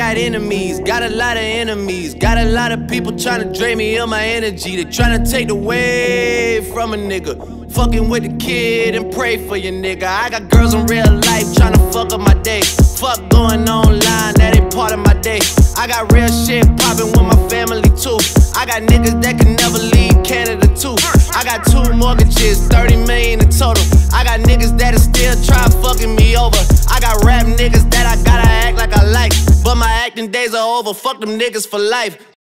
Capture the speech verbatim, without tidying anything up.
got enemies, got a lot of enemies. Got a lot of people tryna drain me of my energy. They tryna take away from a nigga. Fucking with the kid and pray for your nigga. I got girls in real life tryna fuck up my day. Fuck going online, that ain't part of my day. I got real shit poppin' with my family too. I got niggas that can never leave Canada too. I got two mortgages, thirty million in total. I got niggas that'll still try fucking me over. I got rap niggas that I gotta act like I like, but my acting days are over. Fuck them niggas for life.